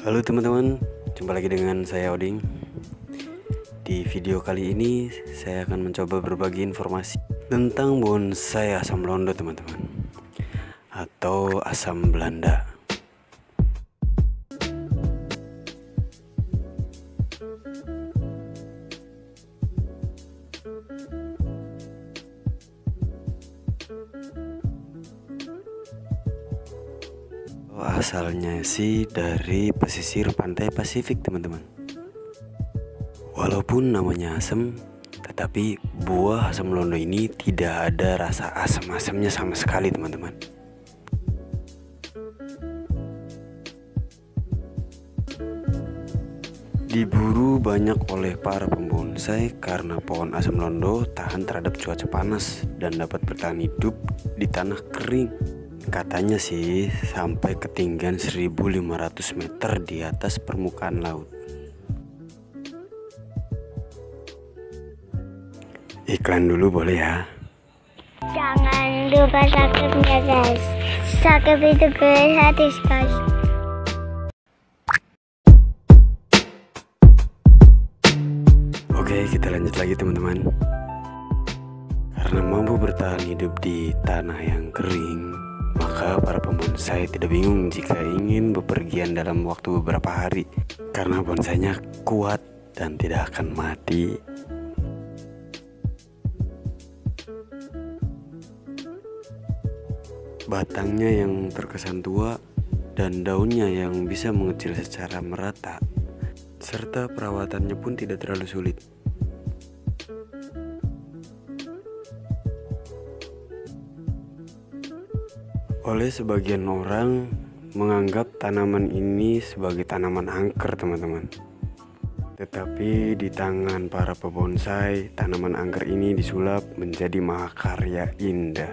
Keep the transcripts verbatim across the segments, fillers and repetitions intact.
Halo teman-teman, jumpa lagi dengan saya Oding. Di video kali ini saya akan mencoba berbagi informasi tentang bonsai asam londo teman-teman, atau asam Belanda. Asalnya sih dari pesisir pantai Pasifik teman-teman. Walaupun namanya asam, tetapi buah asam londo ini tidak ada rasa asam-asamnya sama sekali teman-teman. Diburu banyak oleh para pembonsai karena pohon asam londo tahan terhadap cuaca panas dan dapat bertahan hidup di tanah kering. Katanya sih sampai ketinggian seribu lima ratus meter di atas permukaan laut. Iklan dulu boleh ya? Jangan lupa subscribe-nya guys. Subscribe itu gratis guys. Oke, kita lanjut lagi teman-teman. Karena mampu bertahan hidup di tanah yang kering, maka para pembonsai tidak bingung jika ingin bepergian dalam waktu beberapa hari, karena bonsainya kuat dan tidak akan mati. Batangnya yang terkesan tua dan daunnya yang bisa mengecil secara merata, serta perawatannya pun tidak terlalu sulit. Oleh sebagian orang menganggap tanaman ini sebagai tanaman angker teman-teman. Tetapi di tangan para pembonsai, tanaman angker ini disulap menjadi mahakarya indah.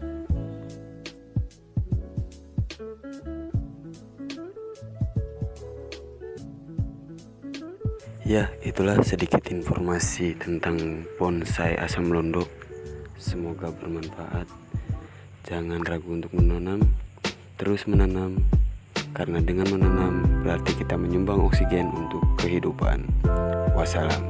Ya, itulah sedikit informasi tentang bonsai asam londo. Semoga bermanfaat. Jangan ragu untuk menanam, terus menanam, karena dengan menanam berarti kita menyumbang oksigen untuk kehidupan. Wassalam.